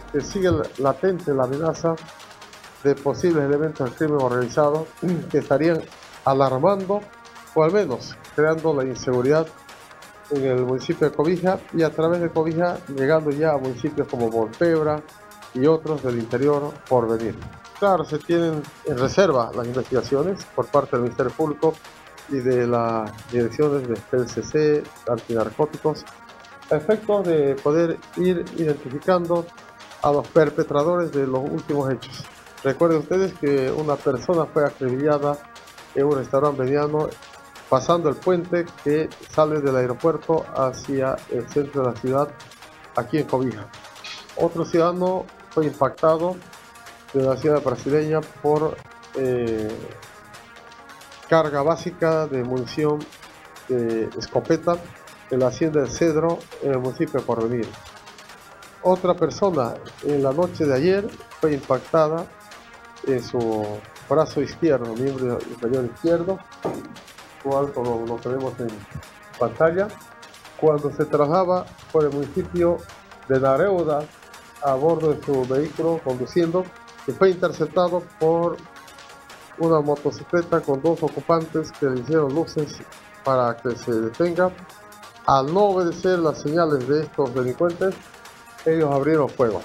que sigue latente la amenaza de posibles elementos del crimen organizado que estarían alarmando o al menos creando la inseguridad en el municipio de Cobija y a través de Cobija llegando ya a municipios como Volpebra y otros del interior por venir. Claro, se tienen en reserva las investigaciones por parte del Ministerio Público y de las direcciones de PLCC, antinarcóticos, a efectos de poder ir identificando a los perpetradores de los últimos hechos. Recuerden ustedes que una persona fue acribillada en un restaurante mediano pasando el puente que sale del aeropuerto hacia el centro de la ciudad, aquí en Cobija. Otro ciudadano fue impactado de la ciudad brasileña por carga básica de munición de escopeta en la hacienda del Cedro, en el municipio de Porvenir. Otra persona en la noche de ayer fue impactada en su brazo izquierdo, miembro inferior izquierdo, cual como lo tenemos en pantalla, cuando se trasladaba por el municipio de Nareuda a bordo de su vehículo conduciendo, y fue interceptado por una motocicleta con dos ocupantes que le hicieron luces para que se detenga. Al no obedecer las señales de estos delincuentes, ellos abrieron fuego.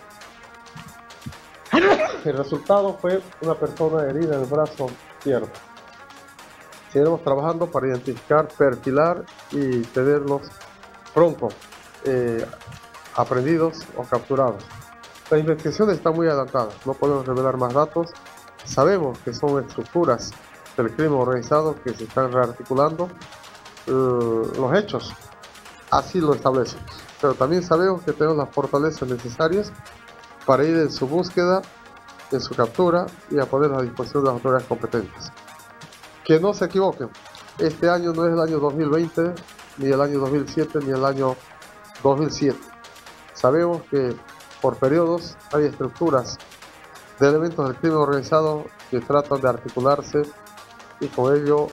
El resultado fue una persona herida en el brazo izquierdo. Seguiremos trabajando para identificar, perfilar y tenerlos pronto aprendidos o capturados. La investigación está muy adelantada, no podemos revelar más datos. Sabemos que son estructuras del crimen organizado que se están rearticulando. Los hechos así lo establecen, pero también sabemos que tenemos las fortalezas necesarias para ir en su búsqueda, en su captura y a poner a disposición de las autoridades competentes. Que no se equivoquen, este año no es el año 2020, ni el año 2007, ni el año 2007. Sabemos que por periodos hay estructuras de elementos del crimen organizado que tratan de articularse y con ello